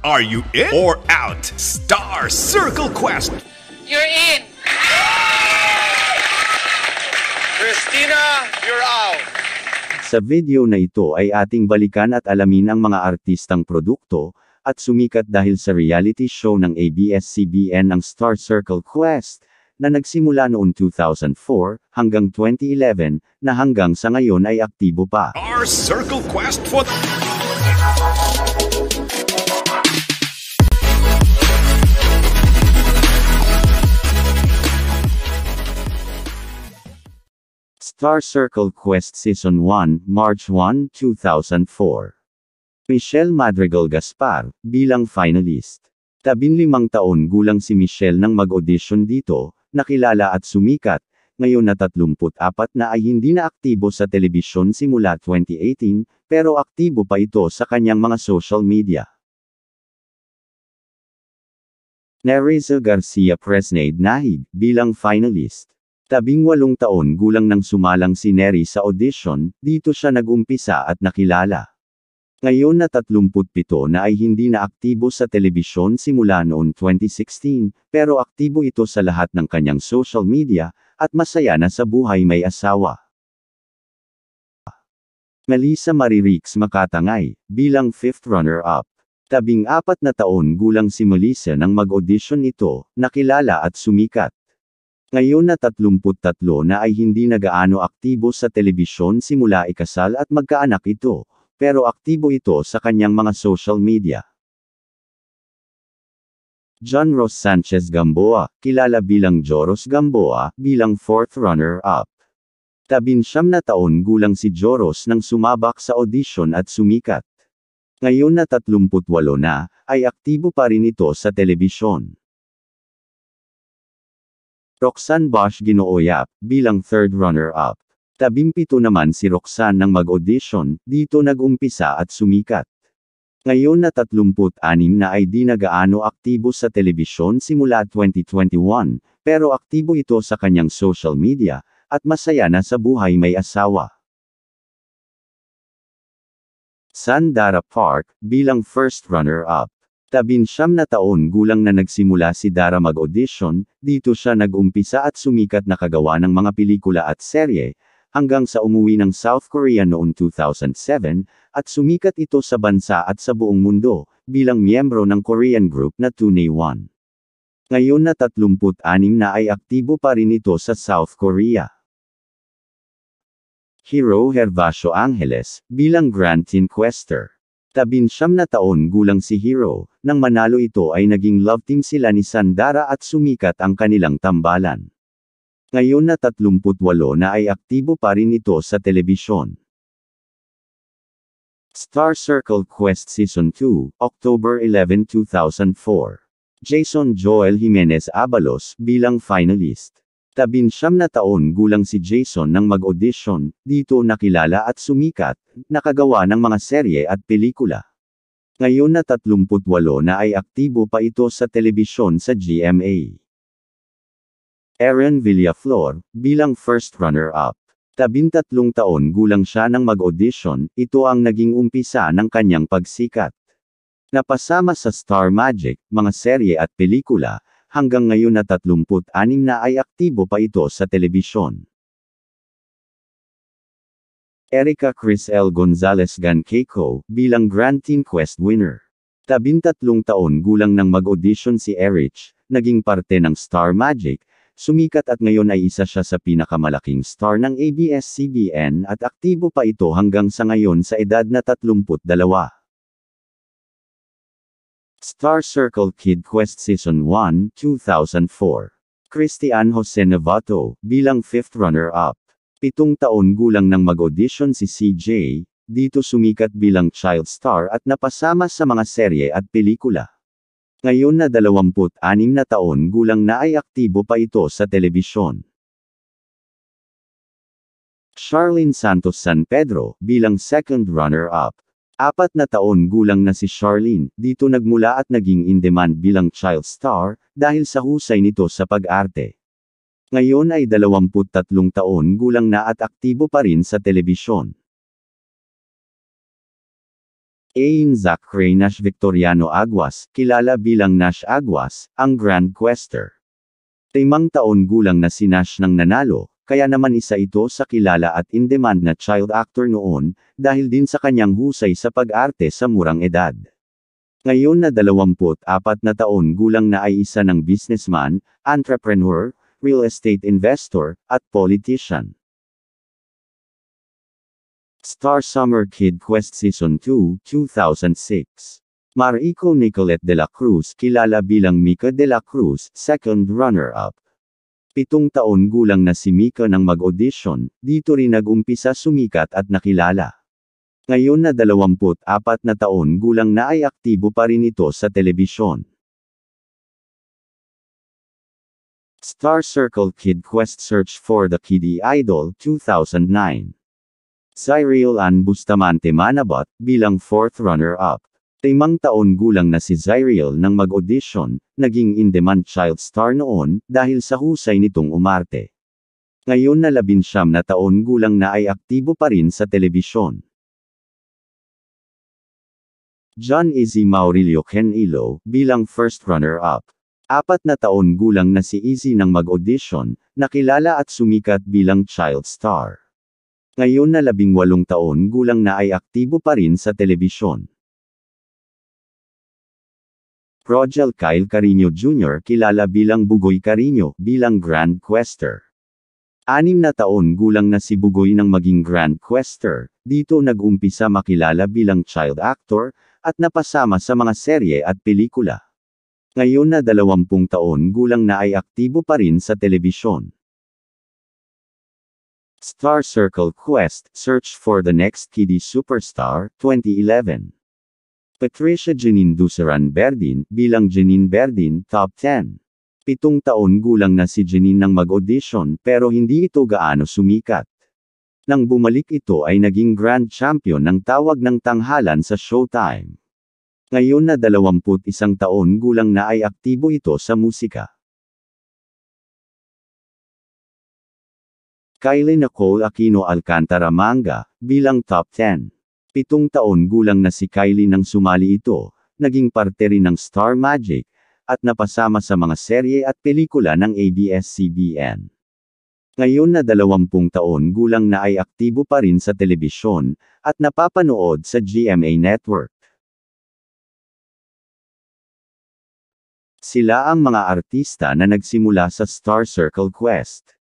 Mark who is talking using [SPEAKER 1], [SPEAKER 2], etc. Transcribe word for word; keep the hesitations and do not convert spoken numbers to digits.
[SPEAKER 1] Are you in or out? Star Circle Quest!
[SPEAKER 2] You're in!
[SPEAKER 3] Christina, you're out!
[SPEAKER 4] Sa video na ito ay ating balikan at alamin ang mga artistang produkto, at sumikat dahil sa reality show ng A B S C B N ang Star Circle Quest, na nagsimula noong two thousand four, hanggang twenty eleven, na hanggang sa ngayon ay aktibo pa.
[SPEAKER 1] Star Circle Quest for the...
[SPEAKER 4] Star Circle Quest Season one, March one, two thousand four. Michelle Madrigal Gaspar, bilang finalist. Tabinlimang taon gulang si Michelle nang mag-audition dito, nakilala at sumikat, ngayon na tatlumput apat na ay hindi na aktibo sa telebisyon simula twenty eighteen, pero aktibo pa ito sa kanyang mga social media. Nerissa Garcia Presnade Nahig, bilang finalist. Tabing walong taon gulang nang sumalang si Neri sa audition, dito siya nag-umpisa at nakilala. Ngayon na tatlumput pito na ay hindi na aktibo sa telebisyon simula noong twenty sixteen, pero aktibo ito sa lahat ng kanyang social media, at masaya na sa buhay may asawa. Melissa Maririx Makatangay, bilang fifth runner-up. Tabing apat na taon gulang si Melissa nang mag-audition ito, nakilala at sumikat. Ngayon na tatlumput tatlo na ay hindi na gaano aktibo sa telebisyon simula ikasal at magkaanak ito, pero aktibo ito sa kanyang mga social media. John Ross Sanchez Gamboa, kilala bilang Joros Gamboa, bilang fourth runner-up. Tabinsyam na taon gulang si Joros nang sumabak sa audition at sumikat. Ngayon na tatlumput walo na, ay aktibo pa rin ito sa telebisyon. Roxanne Bosch Ginooyap, bilang third runner-up. Tabimpito naman si Roxanne nang mag-audition, dito nag-umpisa at sumikat. Ngayon na tatlumput anim na ay di na gaano aktibo sa telebisyon simula twenty twenty-one, pero aktibo ito sa kanyang social media, at masaya na sa buhay may asawa. Sandara Park, bilang first runner-up. Tabinsyam na taon gulang na nagsimula si Dara mag-audition, dito siya nag-umpisa at sumikat na kagawa ng mga pelikula at serye, hanggang sa umuwi ng South Korea noong two thousand seven, at sumikat ito sa bansa at sa buong mundo, bilang miyembro ng Korean group na two N E one. Ngayon na tatlumput anim na ay aktibo pa rin ito sa South Korea. Hero Hervasio Angeles, bilang Grand Inquester. Tabinsyam na taon gulang si Hero, nang manalo ito ay naging love team sila ni Sandara at sumikat ang kanilang tambalan. Ngayon na tatlumput walo na ay aktibo pa rin ito sa telebisyon. Star Circle Quest Season two, October eleventh, two thousand four. Jason Joel Jimenez Abalos, bilang finalist. Tabinsyam na taon gulang si Jason nang mag-audition, dito nakilala at sumikat, nakagawa ng mga serye at pelikula. Ngayon na tatlumput walo na ay aktibo pa ito sa telebisyon sa G M A. Aaron Villaflor, bilang first runner-up. Tabintatlong taon gulang siya nang mag-audition, ito ang naging umpisa ng kanyang pagsikat. Napasama sa Star Magic, mga serye at pelikula, hanggang ngayon na tatlumput anim na ay aktibo pa ito sa telebisyon. Erica Chris L. Gonzalez Gankeiko, bilang Grand Inquest winner. Tabintatlong taon gulang nang mag-audition si Erich, naging parte ng Star Magic, sumikat at ngayon ay isa siya sa pinakamalaking star ng A B S C B N at aktibo pa ito hanggang sa ngayon sa edad na tatlumput dalawa. Star Circle Kid Quest Season one, two thousand four. Christian Jose Novato, bilang fifth runner-up. Pitong taon gulang nang mag-audition si C J, dito sumikat bilang child star at napasama sa mga serye at pelikula. Ngayon na dalawamput anim na taon gulang na ay aktibo pa ito sa telebisyon. Charlene Santos San Pedro, bilang second runner-up. Apat na taon gulang na si Charlene, dito nagmula at naging in-demand bilang child star, dahil sa husay nito sa pag-arte. Ngayon ay dalawamput tatlong taon gulang na at aktibo pa rin sa telebisyon. Ain Zachary Nash Victoriano Aguas, kilala bilang Nash Aguas, ang Grand Quester. Limang taon gulang na si Nash nang nanalo, kaya naman isa ito sa kilala at in-demand na child actor noon, dahil din sa kanyang husay sa pag-arte sa murang edad. Ngayon na dalawampu't apat na taon gulang na ay isa ng businessman, entrepreneur, real estate investor, at politician. Star Summer Kid Quest Season two, two thousand six. Marico Nicolette de la Cruz, kilala bilang Mika de la Cruz, second runner-up. Pitong taon gulang na si Mika nang mag-audition, dito rin nag-umpisa sumikat at nakilala. Ngayon na dalawampu't apat na taon gulang na ay aktibo pa rin ito sa telebisyon. Star Circle Kid Quest Search for the Kiddie Idol two thousand nine. Zyriel Ann Bustamante Manabot, bilang fourth runner-up. Limang taon gulang na si Zyriel nang mag-audition, naging in-demand child star noon, dahil sa husay nitong umarte. Ngayon na labinsyam na taon gulang na ay aktibo pa rin sa telebisyon. John Izzy Maurilio Kenilo, bilang first runner-up. Apat na taon gulang na si Izzy nang mag-audition, nakilala at sumikat bilang child star. Ngayon na labing walong taon gulang na ay aktibo pa rin sa telebisyon. Rogel Kyle Carino Junior, kilala bilang Bugoy Carino, bilang Grand Quester. Anim na taon gulang na si Bugoy nang maging Grand Quester, dito nag-umpisa makilala bilang child actor, at napasama sa mga serye at pelikula. Ngayon na dalawampung taon gulang na ay aktibo pa rin sa telebisyon. Star Circle Quest, Search for the Next Kiddie Superstar, twenty eleven. Patricia Janine Duceran Berdin, bilang Janine Berdin, top ten. Pitong taon gulang na si Janine nang mag-audition pero hindi ito gaano sumikat. Nang bumalik ito ay naging grand champion ng tawag ng tanghalan sa Showtime. Ngayon na dalawampu't isang taon gulang na ay aktibo ito sa musika. Kylie Nicole Aquino Alcantara Manga, bilang top ten. Pitong taon gulang na si Kylie nang sumali ito, naging parte rin ng Star Magic, at napasama sa mga serye at pelikula ng A B S C B N. Ngayon na dalawampung taon gulang na ay aktibo pa rin sa telebisyon, at napapanood sa G M A Network. Sila ang mga artista na nagsimula sa Star Circle Quest.